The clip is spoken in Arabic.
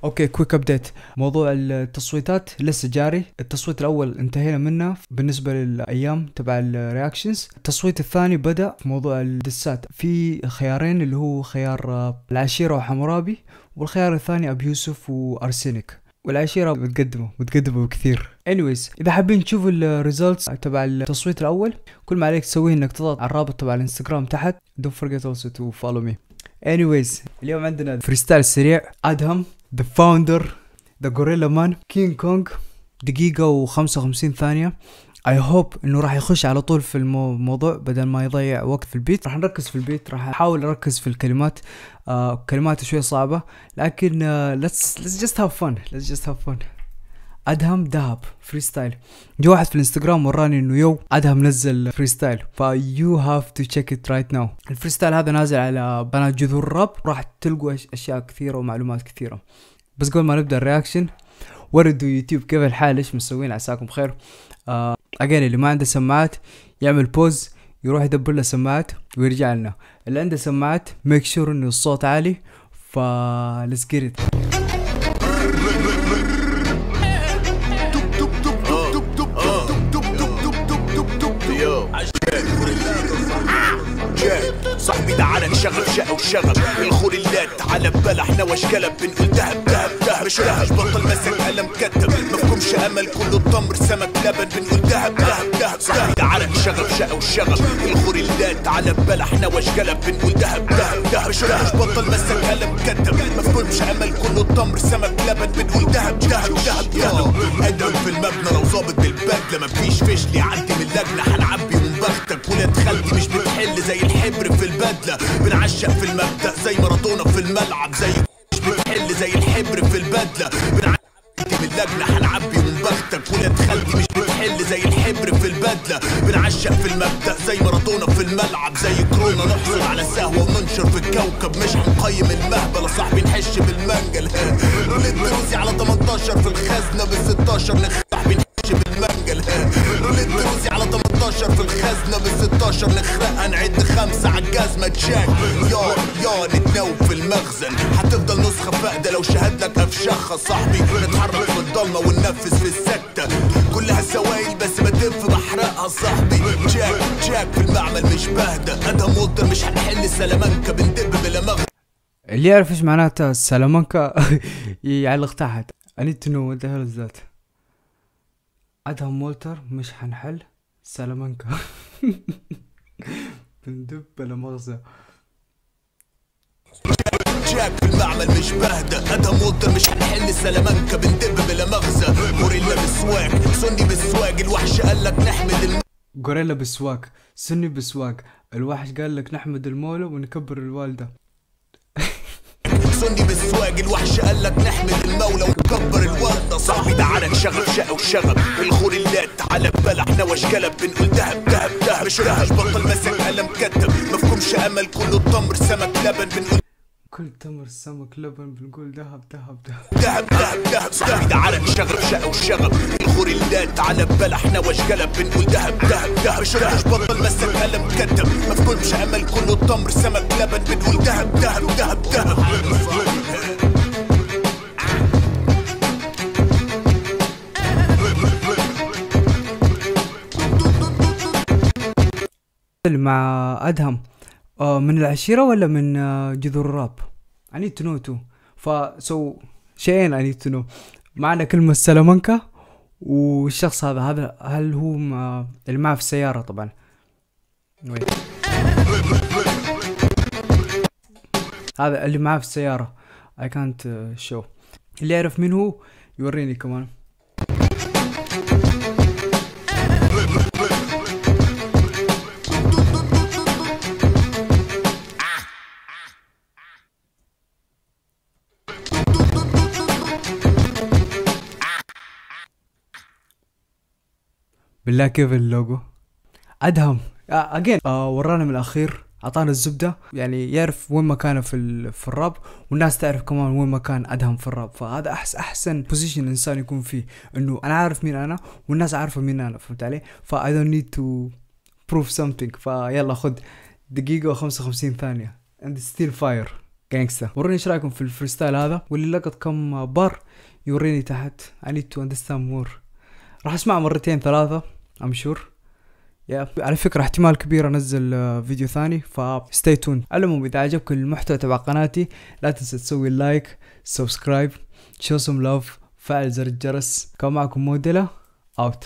اوكي كويك ابديت. موضوع التصويتات لسه جاري. التصويت الاول انتهينا منه بالنسبه للايام تبع الرياكشنز. التصويت الثاني بدا في موضوع الدسات. في خيارين اللي هو خيار العشيره وحمورابي، والخيار الثاني ابي يوسف وارسينيك. والعشيره متقدمه بكثير. anyways اذا حابين تشوفوا الريزلتس تبع التصويت الاول، كل ما عليك تسويه انك تضغط على الرابط تبع الانستغرام تحت. don't forget also to follow me. anyways اليوم عندنا فريستايل سريع. ادهم The Founder The Gorilla Man King Kong دقيقة و55 ثانية. I hope انه راح يخش على طول في الموضوع بدل ما يضيع وقت في البيت. راح نركز في البيت، راح احاول اركز في الكلمات. كلمات شوي صعبة لكن let's just have fun. ادهم دهب فريستايل. جو واحد في الانستغرام وراني انه ادهم نزل فريستايل، you have to check it right now. الفريستايل هذا نازل على قناة جذور الراب، راح تلقوا اشياء كثيرة ومعلومات كثيرة. بس قبل ما نبدا الرياكشن، وردوا يوتيوب كيف الحال، ايش مسوين، عساكم بخير. اجين اللي ما عنده سماعات يعمل بوز، يروح يدبر له سماعات ويرجع لنا. اللي عنده سماعات ميك شور انه الصوت عالي. let's get it. صاحبي تعالى نشغل شقة وشغب الخوريلات على ببلحنا واشكلب. بنقول دهب دهب دهب مش بطل مسك قلم كتب، مفهومش امل كله التمر سمك لبن. بنقول دهب دهب دهب. صاحبي تعالى نشغل شقة وشغب الخوريلات على ببلحنا واشكلب. بنقول دهب دهب دهب مش بطل مسك قلم كتب، مفهومش امل كله التمر سمك لبن. بنقول دهب دهب دهب دهب. ادم في المبنى لو ظابط بالبدله، مفيش فشل يعدي من اللجنه هنعبي من بختك. ولاد خالتي مش بتحل زي الحبر في البدله، بنعشق في المبدأ زي مارادونا في الملعب. زي مش بتحل زي الحبر في البدله، بنعدي من اللجنه هنعبي من بختك. ولاد خالتي مش بتحل زي الحبر في البدله، بنعشق في المبدأ زي مارادونا في الملعب. زي كورونا نحصل على سهوه وننشر في الكوكب، مش هنقيم المهبله صاحبي نحش بالمنجل. روليت روسي على 18 في الخزنه، بال16 صاحبي نحش بالمنجل. روليت روسي على 18 في الخزنه، بال16 نخرقها نعد 5 عالجزمه تشاك. يا نتناوب في المخزن، هتفضل نسخه فاقده لو شهد لك افشخها صاحبي. نتحرك في الضلمه وننفذ في السكته، كلها سوايل بس بدف بحرقها صاحبي. جاك في المعمل مش بهدى. ادهم وولتر مش هنحل سلامانكا، بندب بلا مغزى. اللي يعرف ايش معناتها السلامانكا يعلق تحت. I need to know what the hell is that. ادهم وولتر مش هنحل سلامانكا بندب بلا مغزى. جاك في المعمل مش بهدى. ادهم وولتر مش هنحل سلامانكا، بندب بلا مغزى. غوريلا بالسواق سني بالسواق، الوحش قالك نحمد غوريلا بالسواق سني بالسواق، الوحش قالك نحمد المولى ونكبر الوالدة. سني بالسواق، الوحش قالك نحمد المولى ونكبر الوالدة. صاحبي تعالى نشغل شقة وشغب الخوريلات على ببلحنا واشكلب. بنقول دهب دهب دهب مش بطل مسك قلم كتب، مفهومش امل كله التمر سمك لبن. بنقول كل تمر سمك لبن. بنقول دهب دهب دهب دهب دهب دهب. صاحبي تعالى نشغل شقة وشغب الخوريلات على ببلحنا واشكلب. بنقول دهب دهب دهب مش بطل مسك قلم كتب، مفهومش امل كله التمر سمك لبن. بنقول دهب دهب دهب دهب. مع ادهم من العشيرة ولا من جذور الراب؟ I need to know too. شيئين I need to know. معنا كلمة سلامانكا، والشخص هذا هل هو اللي معه في السيارة طبعا. هذا اللي معه في السيارة I can't show. اللي يعرف مين هو يوريني كمان. بالله كيف اللوجو. ادهم اجين ورانا من الاخير، اعطانا الزبده، يعني يعرف وين مكانه في الراب، والناس تعرف كمان وين مكان ادهم في الراب. فهذا احسن بوزيشن الانسان يكون فيه، انه انا عارف مين انا والناس عارفه مين انا، فهمت علي؟ ف I don't need to prove something. فيلا خد دقيقه و55 ثانيه and it's still fire. جانجستا. وروني ايش رايكم في الفريستايل هذا، واللي لقط كم بار يوريني تحت. I need to understand more. راح اسمع مرتين ثلاثة I'm sure. على فكرة احتمال كبير انزل فيديو ثاني، stay tuned. علمهم اذا عجبكم المحتوى تبع قناتي لا تنسى تسوي لايك، سبسكرايب، show some love، فعل زر الجرس. كان معكم موديلا اوت.